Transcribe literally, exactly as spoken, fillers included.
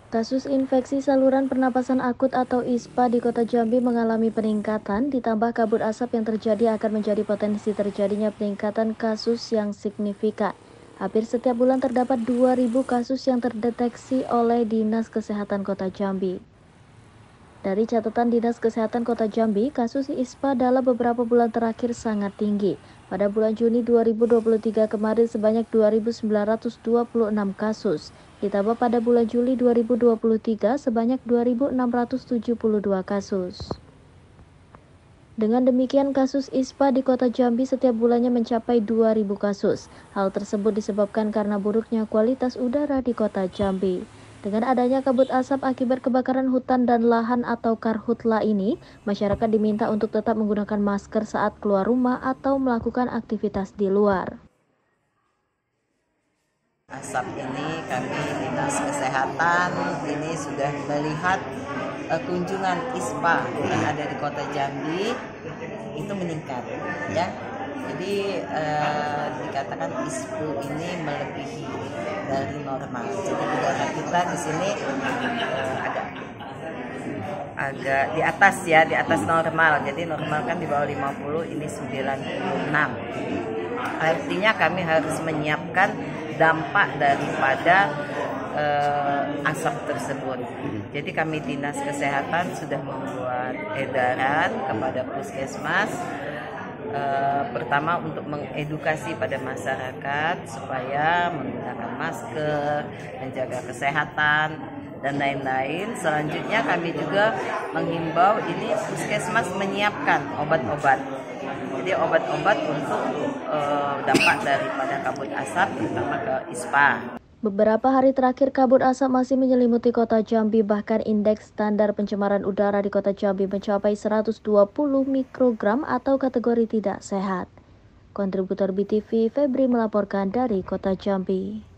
Kasus infeksi saluran pernapasan akut atau I S P A di Kota Jambi mengalami peningkatan, ditambah kabut asap yang terjadi akan menjadi potensi terjadinya peningkatan kasus yang signifikan. Hampir setiap bulan terdapat dua ribu kasus yang terdeteksi oleh Dinas Kesehatan Kota Jambi. Dari catatan Dinas Kesehatan Kota Jambi, kasus I S P A dalam beberapa bulan terakhir sangat tinggi. Pada bulan Juni dua ribu dua puluh tiga kemarin sebanyak dua ribu sembilan ratus dua puluh enam kasus. Ditambah pada bulan Juli dua ribu dua puluh tiga sebanyak dua ribu enam ratus tujuh puluh dua kasus. Dengan demikian, kasus I S P A di Kota Jambi setiap bulannya mencapai dua ribu kasus. Hal tersebut disebabkan karena buruknya kualitas udara di Kota Jambi. Dengan adanya kabut asap akibat kebakaran hutan dan lahan atau karhutla ini, masyarakat diminta untuk tetap menggunakan masker saat keluar rumah atau melakukan aktivitas di luar. Asap ini kami Dinas Kesehatan ini sudah melihat uh, kunjungan I S P A yang ada di Kota Jambi itu meningkat, ya. Jadi uh, dikatakan I S P A ini melebihi dari normal. Jadi udara kita di sini uh, agak agak di atas ya, di atas normal. Jadi normal kan di bawah lima puluh, ini sembilan puluh enam. Artinya kami harus menyiapkan dampak daripada uh, asap tersebut. Jadi kami Dinas Kesehatan sudah membuat edaran kepada puskesmas, uh, pertama untuk mengedukasi pada masyarakat supaya menggunakan masker, menjaga kesehatan dan lain-lain. Selanjutnya kami juga menghimbau ini puskesmas menyiapkan obat-obat. Jadi obat-obat untuk uh, dampak daripada kabut asap terutama ke I S P A. Beberapa hari terakhir kabut asap masih menyelimuti Kota Jambi, bahkan indeks standar pencemaran udara di Kota Jambi mencapai seratus dua puluh mikrogram atau kategori tidak sehat. Kontributor B T V Febri melaporkan dari Kota Jambi.